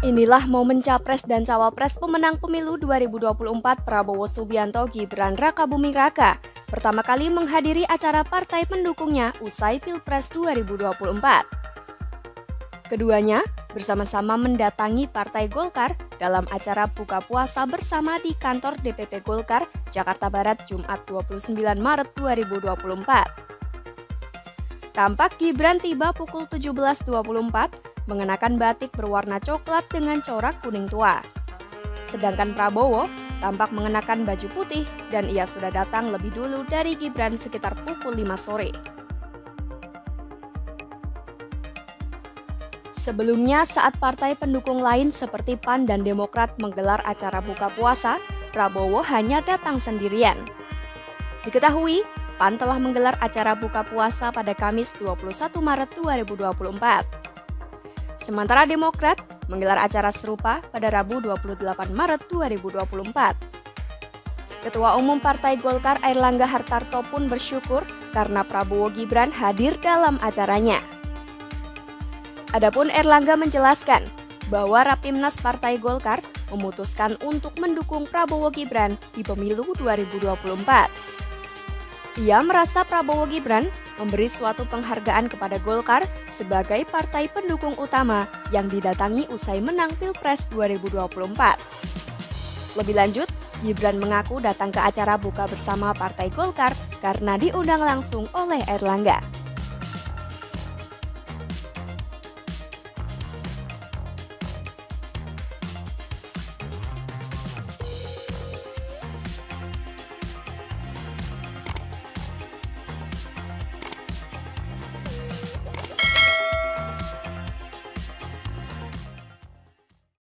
Inilah momen Capres dan Cawapres pemenang pemilu 2024 Prabowo Subianto Gibran Rakabuming Raka pertama kali menghadiri acara partai pendukungnya usai Pilpres 2024. Keduanya bersama-sama mendatangi Partai Golkar dalam acara buka puasa bersama di kantor DPP Golkar, Jakarta Barat, Jumat 29 Maret 2024. Tampak Gibran tiba pukul 17.24 mengenakan batik berwarna coklat dengan corak kuning tua. Sedangkan Prabowo tampak mengenakan baju putih dan ia sudah datang lebih dulu dari Gibran sekitar pukul 5 sore. Sebelumnya, saat partai pendukung lain seperti PAN dan Demokrat menggelar acara buka puasa, Prabowo hanya datang sendirian. Diketahui, PAN telah menggelar acara buka puasa pada Kamis 21 Maret 2024. Sementara Demokrat menggelar acara serupa pada Rabu 28 Maret 2024. Ketua Umum Partai Golkar Airlangga Hartarto pun bersyukur karena Prabowo Gibran hadir dalam acaranya. Adapun Airlangga menjelaskan bahwa Rapimnas Partai Golkar memutuskan untuk mendukung Prabowo Gibran di pemilu 2024. Ia merasa Prabowo Gibran memberi suatu penghargaan kepada Golkar sebagai partai pendukung utama yang didatangi usai menang Pilpres 2024. Lebih lanjut, Gibran mengaku datang ke acara buka bersama Partai Golkar karena diundang langsung oleh Airlangga.